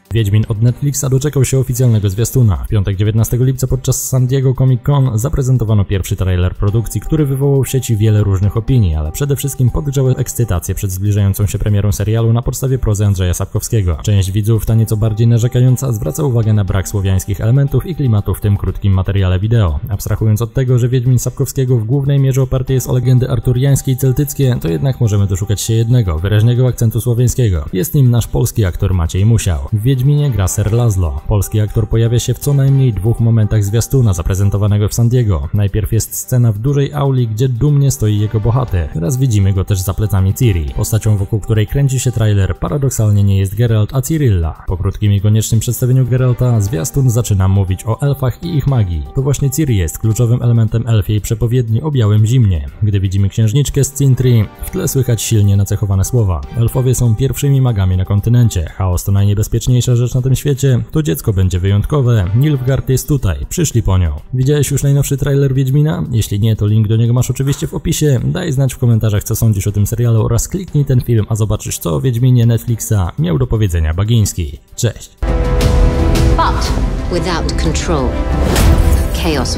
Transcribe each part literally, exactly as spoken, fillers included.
Wiedźmin od Netflixa doczekał się oficjalnego zwiastuna. W piątek dziewiętnastego lipca podczas San Diego Comic Con zaprezentowano pierwszy trailer produkcji, który wywołał w sieci wiele różnych opinii, ale przede wszystkim podgrzały ekscytację przed zbliżającą się premierą serialu na podstawie prozy Andrzeja Sapkowskiego. Część widzów, ta nieco bardziej narzekająca, zwraca uwagę na brak słowiańskich elementów i klimatu w tym krótkim materiale wideo. Abstrahując od tego, że Wiedźmin Sapkowskiego w głównej mierze oparty jest o legendy arturiańskie i celtyckie, to jednak możemy doszukać się jednego, wyraźnego akcentu słowiańskiego. Jest nim nasz polski aktor Maciej Musiał. W Wiedźminie gra Ser Laszlo. Polski aktor pojawia się w co najmniej dwóch momentach zwiastuna zaprezentowanego w San Diego. Najpierw jest scena w dużej auli, gdzie dumnie stoi jego bohater. Teraz widzimy go też za plecami Ciri. Postacią, wokół której kręci się trailer, paradoksalnie nie jest Geralt, a Cyrilla. Po krótkim i koniecznym przedstawieniu Geralta, zwiastun zaczyna mówić o elfach i ich magii. To właśnie Ciri jest kluczowym elementem elfiej przepowiedni o białym zimnie. Gdy widzimy księżniczkę z Cintri, w tle słychać silnie nacechowane słowa. Elfowie są pierwszymi magami na kontynencie. Chaos to najniebezpieczniejsza rzecz na tym świecie. To dziecko będzie wyjątkowe. Nilfgaard jest tutaj. Przyszli po nią. Widziałeś już najnowszy trailer Wiedźmina? Jeśli nie, to link do niego masz oczywiście w opisie. Daj znać w komentarzach, co sądzisz o tym serialu oraz kliknij ten film, a zobaczysz, co o Wiedźminie Netflixa miał do powiedzenia Bagiński. Cześć! But without control, chaos.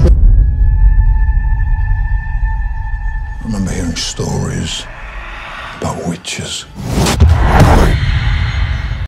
I remember hearing stories about witches.